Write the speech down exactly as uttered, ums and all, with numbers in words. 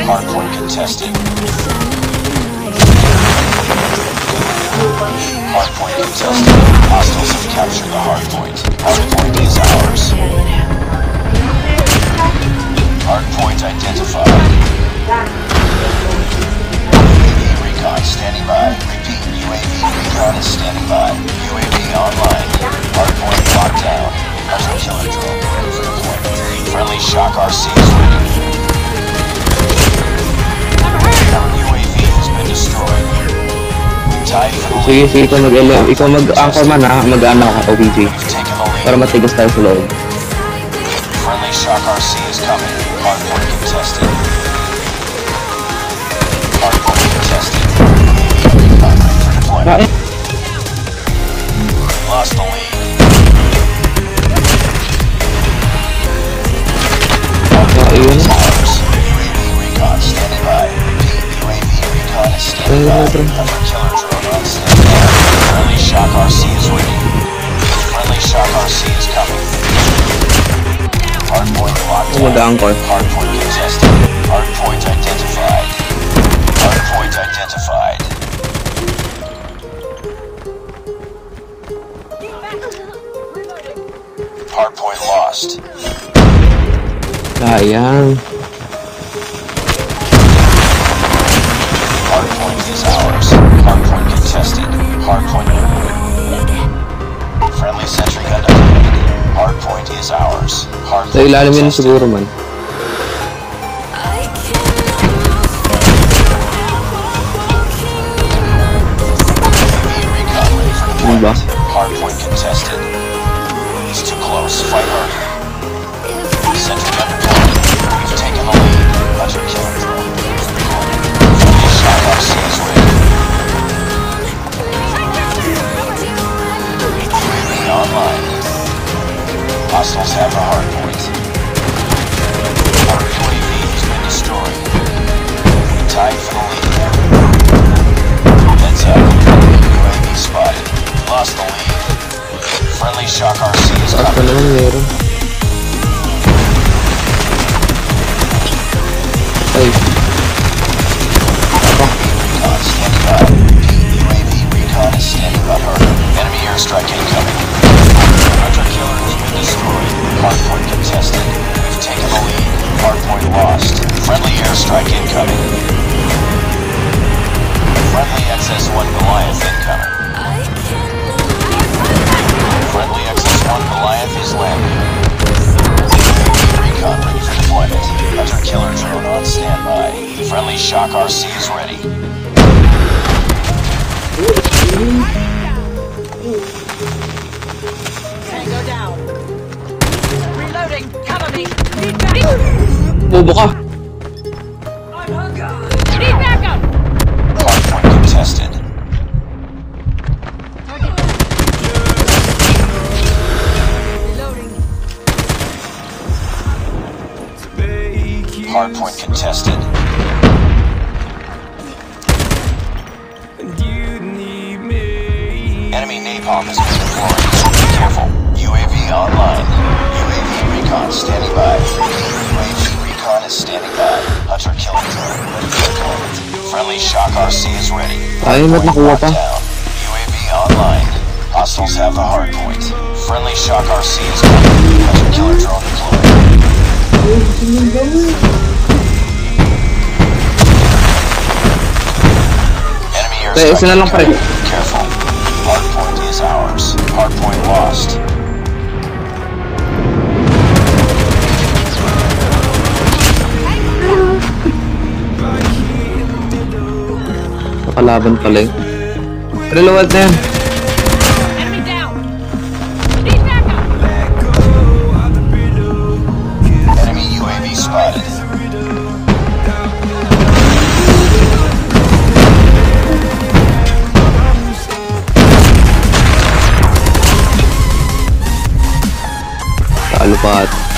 Hardpoint contested. Hardpoint contested. Hostiles have captured the hardpoint. Hardpoint is ours. Hardpoint identified. U A V recon standing by. Repeat, U A V recon is standing by. U A V online. Hardpoint locked down. Hunter killer drone ready for deployment. Friendly shock R C is ready. U A V has been destroyed. Tied for the Sige, sige, ikaw mag- ikaw mag-anchor man ha, mag-ano ka, O P G. Para matigas tayo sa loob. Friendly shock R C is coming. Hardpoint contested. Hardpoint contested. Recon ready for deployment. Lost the lead. Ayun. U A V recon standing by. U A V recon is standing by. Hunter killer drone on standby. Friendly shock R C is ready. Friendly shock R C is coming. Hardpoint locked down. Hardpoint contested. Hardpoint identified. Hardpoint identified. Hardpoint lost. Sayang. Hardpoint is ours. Hardpoint contested. Hardpoint. Friendly sentry gun deployed. Hardpoint is ours. Hardpoint Sa ilalim yun contested. siguro man. Recon ready for Ano ba? deployment. Hardpoint contested. It's too close. Fight harder. Sentry gun deployed. We've taken the lead. Hunter killer drone ready for deployment. Friendly shock R C is ready. U A V online. Hostiles have the hardpoint. Our U A V has been destroyed. Tied for the lead. Heads up. U A V spotted. Lost the lead. Friendly shock R C is Saan pa coming. naman meron? Ay. Recon standing by. U A V recon is standing by. Enemy airstrike incoming. Hunter killer has been destroyed. Hardpoint contested. We've taken the lead. Hardpoint lost. Friendly airstrike incoming. Friendly X S one Goliath incoming. Friendly X S one Goliath is landing. Recon ready for deployment. Hunter killer drone on standby. Friendly shock R C is ready. Tango down. Reloading. Cover me. Bobo ka. Need backup. Hardpoint contested. Reloading. Hardpoint contested. Enemy napalm has been deployed. Be careful. U A V online. U A V recon standing by. U A V recon is standing by. Hunter killer drone ready for deployment. Friendly shock R C is ready. Ayun, ba't nakuha pa? Down. U A V online. Hostiles have the hardpoint. Friendly shock R C is coming. Hunter killer drone deployed. Enemy Kaya isa airstrike na lang pa rin. incoming. Careful. Hardpoint is ours. Hardpoint lost. Nakalaban pala eh. Reload na yan. Enemy down. Need backup. Enemy U A V spotted. Talo pa at